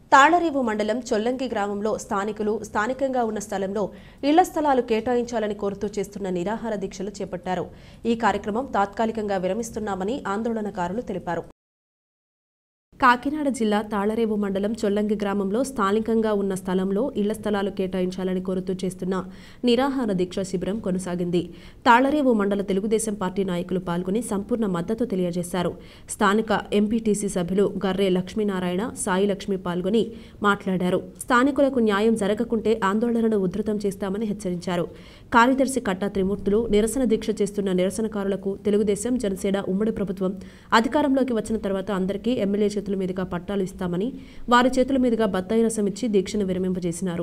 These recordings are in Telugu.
తాళరేవు మండలం చొల్లంగి గ్రామంలో స్థానికంగా ఉన్న స్థలంలో ఇళ్ల స్థలాలు కేటాయించాలని కోరుతూ చేస్తున్న నిరాహార దీక్షలు చేపట్టారు. ఈ కార్యక్రమం తాత్కాలికంగా విరమిస్తున్నామని ఆందోళనకారులు తెలిపారు. కాకినాడ జిల్లా తాళరేవు మండలం చొల్లంగి గ్రామంలో స్థానికంగా ఉన్న స్థలంలో ఇళ్ల స్థలాలు కేటాయించాలని కోరుతూ చేస్తున్న నిరాహార దీక్ష శిబిరం కొనసాగింది. తాళరేవు మండల తెలుగుదేశం పార్టీ నాయకులు పాల్గొని సంపూర్ణ మద్దతు తెలియజేశారు. స్థానిక ఎంపీటీసీ సభ్యులు గర్రె లక్ష్మీనారాయణ, సాయి లక్ష్మి పాల్గొని మాట్లాడారు. స్థానికులకు న్యాయం జరగకుంటే ఆందోళనను ఉధృతం చేస్తామని హెచ్చరించారు. కార్యదర్శి కట్టా త్రిమూర్తులు నిరసన దీక్ష చేస్తున్న నిరసనకారులకు తెలుగుదేశం, జనసేన ఉమ్మడి ప్రభుత్వం అధికారంలోకి వచ్చిన తర్వాత అందరికీ ఎమ్మెల్యే చేతుల మీదుగా పట్టాలు ఇస్తామని, వారి చేతుల మీదుగా బత్తాయి రసం ఇచ్చి దీక్షను విరమింపజేసినారు.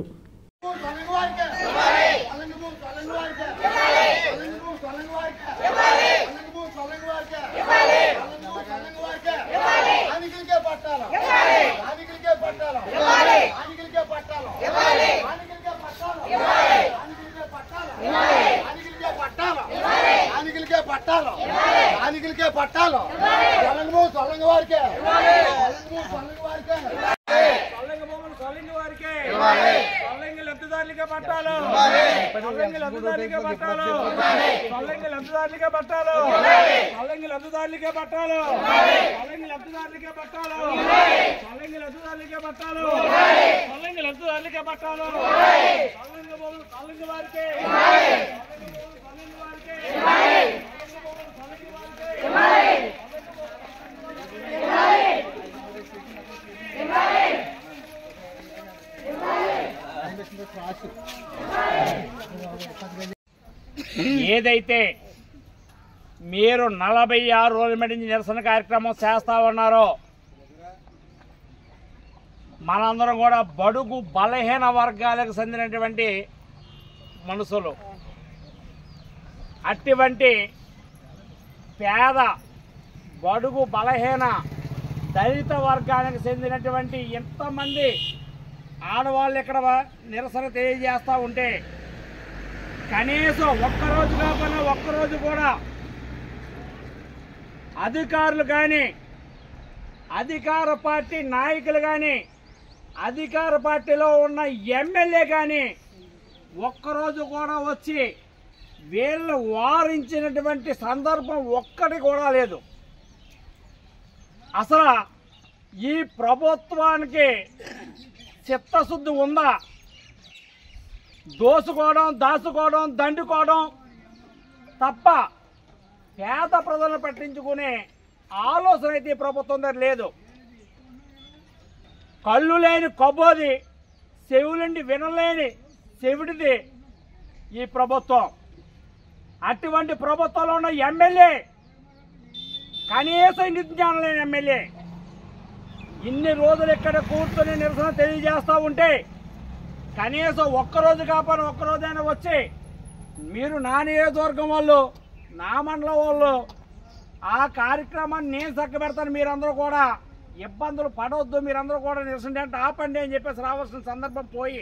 ఏదైతే మీరు 46 రోజుల నుంచి నిరసన కార్యక్రమం చేస్తా ఉన్నారో, మనందరం కూడా బడుగు బలహీన వర్గాలకు చెందినటువంటి మనుషులు. అటువంటి పేద బడుగు బలహీన దళిత వర్గానికి చెందినటువంటి ఎంతమంది ఆడవాళ్ళు ఇక్కడ నిరసన తెలియజేస్తూ ఉంటే, కనీసం ఒక్కరోజు కాకుండా ఒక్కరోజు కూడా అధికారులు కానీ, అధికార పార్టీ నాయకులు కానీ, అధికార పార్టీలో ఉన్న ఎమ్మెల్యే కానీ ఒక్కరోజు కూడా వచ్చి వీళ్ళు వారించినటువంటి సందర్భం ఒక్కటి కూడా లేదు. అసలు ఈ ప్రభుత్వానికి చిత్తశుద్ధి ఉందా? దోసుకోవడం, దాచుకోవడం, దండుకోవడం తప్ప పేద ప్రజలను పట్టించుకునే ఆలోచన అయితే ఈ ప్రభుత్వం దగ్గర లేదు. కళ్ళు లేని కబోది, చెవులుండి వినలేని చెవిటిది ఈ ప్రభుత్వం. అటువంటి ప్రభుత్వంలో ఉన్న ఎమ్మెల్యే కనీసం నిజ్ఞానం లేని ఎమ్మెల్యే ఇన్ని రోజులు ఇక్కడ కూర్చొని నిరసన తెలియజేస్తూ ఉంటే, కనీసం ఒక్కరోజు కాకపోయినా ఒక్కరోజైనా వచ్చి మీరు నా నియోజకవర్గం వాళ్ళు, నా మండలం వాళ్ళు ఆ కార్యక్రమాన్ని నేను చక్కబెడతాను, మీరందరూ కూడా ఇబ్బందులు పడవద్దు, మీరందరూ కూడా నిరసన అంటే ఆపండి అని చెప్పేసి రావాల్సిన సందర్భం పోయి,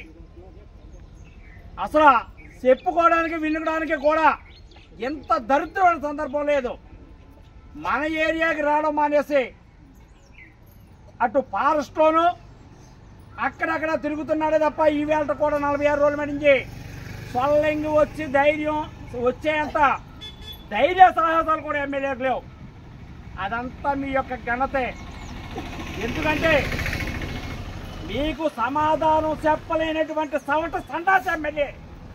అసలు చెప్పుకోవడానికి వినడానికి కూడా ఎంత దరిద్రమైన సందర్భం లేదు. మన ఏరియాకి రావడం మానేసి అటు ఫారెస్ట్లోనూ అక్కడక్కడ తిరుగుతున్నాడే తప్ప ఈవేళ కూడా 46 రోజుల మధ్య సొల్లంగి వచ్చి ధైర్యం వచ్చేంత ధైర్య సాహసాలు కూడా ఎమ్మెల్యేకి లేవు. అదంతా మీ యొక్క ఘనతే. ఎందుకంటే మీకు సమాధానం చెప్పలేనటువంటి సవట సండాస ఎమ్మెల్యే,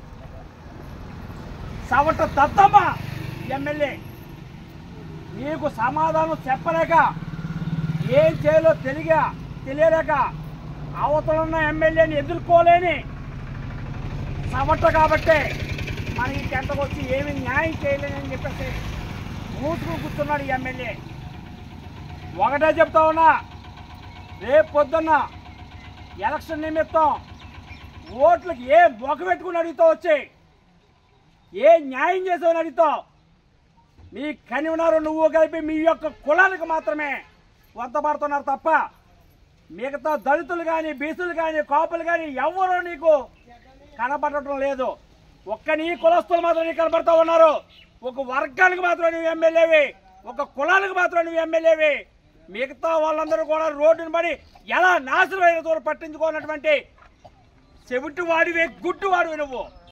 సవట దత్తమ్మ ఎమ్మెల్యే. మీకు సమాధానం చెప్పలేక, ఏం చేయాలో తెలియలేక అవతలున్న ఎమ్మెల్యేని ఎదుర్కోలేని సవట కాబట్టే మనకి చెంతకు వచ్చి ఏమి న్యాయం చేయలేదని చెప్పేసి మూసుకుని కూర్చున్నాడు ఈ ఎమ్మెల్యే. ఒకటే చెప్తా ఉన్నా, రేపు పొద్దున్న ఎలక్షన్ నిమిత్తం ఓట్లకి ఏ మొక్క పెట్టుకుని అడుగుతావు, వచ్చి ఏ న్యాయం చేసావని అడుగుతావు. మీ కనివనారు నువ్వు కలిపి మీ యొక్క కులానికి మాత్రమే వంతపడుతున్నారు తప్ప మిగతా దళితులు కానీ, బీసీలు కానీ, కాపులు కానీ ఎవరూ నీకు కనబడటం లేదు. ఒక్క నీ కులస్తులు మాత్రం నీకు కనబడతా ఉన్నారు. ఒక వర్గానికి మాత్రం నువ్వు ఎమ్మెల్యేవి, ఒక కులానికి మాత్రం నువ్వు ఎమ్మెల్యేవి. మిగతా వాళ్ళందరూ కూడా రోడ్డును పడి ఎలా నాశనం అయిన పట్టించుకోనటువంటి చెవిటి వాడివే గుడ్డు వాడివి నువ్వు.